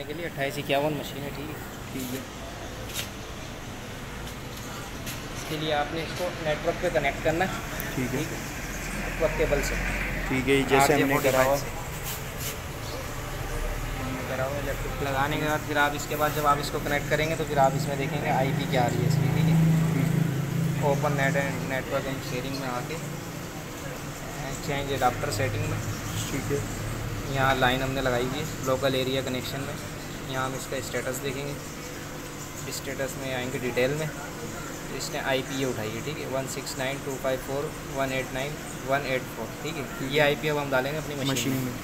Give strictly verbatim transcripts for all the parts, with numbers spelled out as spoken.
के लिए अट्ठाईस इक्यावन मशीन है। ठीक है ठीक है। इसके लिए आपने इसको नेटवर्क पे कनेक्ट करना है। ठीक है। नेटवर्क केबल से। ठीक है, जैसे हमने करा है करा हुआ इलेक्ट्रिक लगाने के बाद फिर आप इसके बाद जब आप इसको कनेक्ट करेंगे तो फिर आप इसमें देखेंगे आईपी क्या आ रही है इसकी। ठीक है। Open net and network and sharing में आके चेंज एडाप्टर सेटिंग में। ठीक है। यहाँ लाइन हमने लगाई हुई है लोकल एरिया कनेक्शन में। यहाँ हम इसका स्टेटस देखेंगे। स्टेटस में आएंगे डिटेल में, तो इसने आईपी ये उठाई है। ठीक है, one six nine two five four one eight nine one eight four. ठीक है, ये आईपी अब हम डालेंगे अपनी मशीन, मशीन में, में।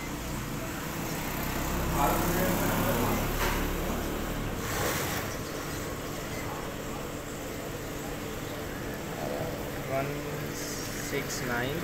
One six nine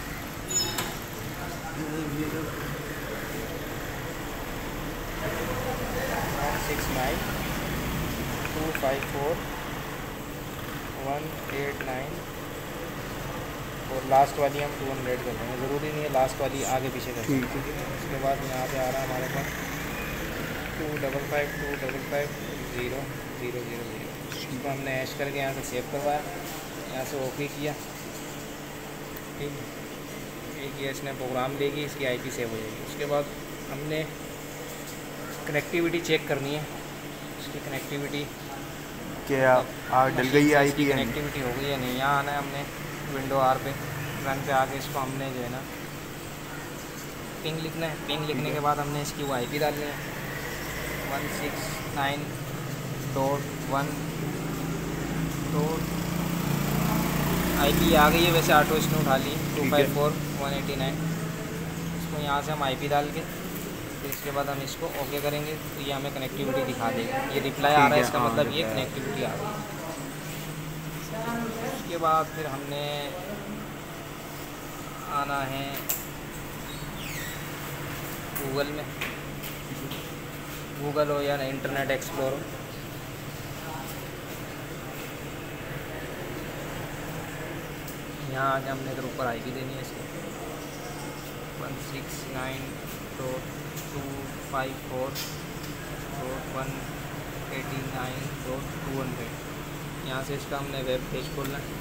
one six nine two five four one eight nine और लास्ट वाली हम टू हंड्रेड कर देंगे। ज़रूरी नहीं है लास्ट वाली आगे पीछे कर देंगे। ठीक है। उसके बाद यहाँ पे आ रहा है हमारे पास two double five two double five zero zero zero zero. इसको हमने ऐश करके यहाँ से सेव करवाया, यहाँ से ओके किया। ठीक है, एक ये इसने प्रोग्राम लेगी, इसकी आईपी सेव हो जाएगी। उसके बाद हमने कनेक्टिविटी चेक करनी है। इसकी कनेक्टिविटी क्या आ डल गई है आईपी? कनेक्टिविटी हो गई है नहीं। यहाँ आना है हमने विंडो आर पे, रन पे आके इसको हमने जो है ना पिंग लिखना है। पिंग लिखने के बाद हमने इसकी वो आईपी डालनी है one six nine dot one dot IP आ गई है वैसे ऑटो इसने उठा ली two five four one eighty nine. इसको यहाँ से हम आईपी डाल के फिर इसके बाद हम इसको ओके करेंगे तो ये हमें कनेक्टिविटी दिखा देगा। ये रिप्लाई आ रहा है, इसका मतलब ये कनेक्टिविटी आ रही है। उसके बाद फिर हमने आना है गूगल में, गूगल हो या इंटरनेट एक्सप्लोर हो। यहाँ आके हमने इधर ऊपर आईपी देनी है इसको one six nine dot two five four dot one eighty nine dot two hundred. यहाँ से इसका हमने वेब पेज खोलना है।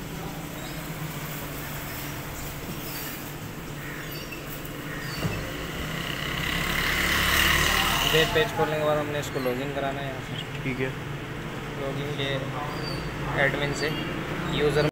वेब पेज खोलने के बाद हमने इसको लॉगिन कराना है यहाँ से। ठीक है। लॉगिन के एडमिन से यूज़र